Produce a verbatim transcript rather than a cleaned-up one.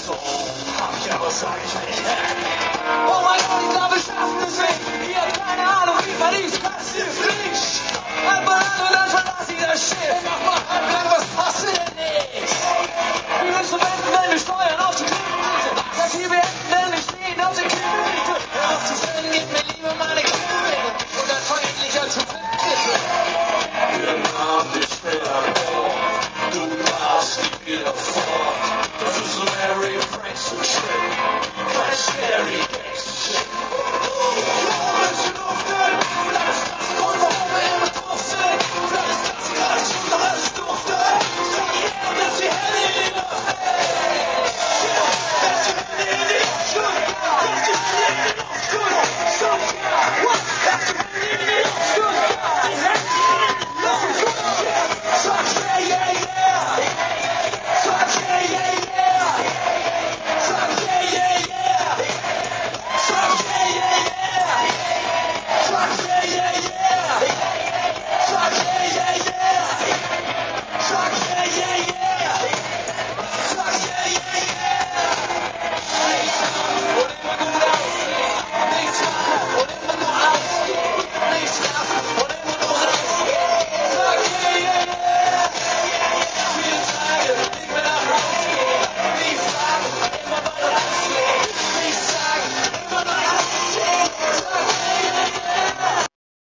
so hab ich aber sag ich nicht. Oh mein Gott, ich glaube, wir schaffen es nicht. Ihr habt keine Ahnung, wie Paris passiv fliegt. Ein Ballon und dann verlasse ich das Schiff. Mach mal, bleib was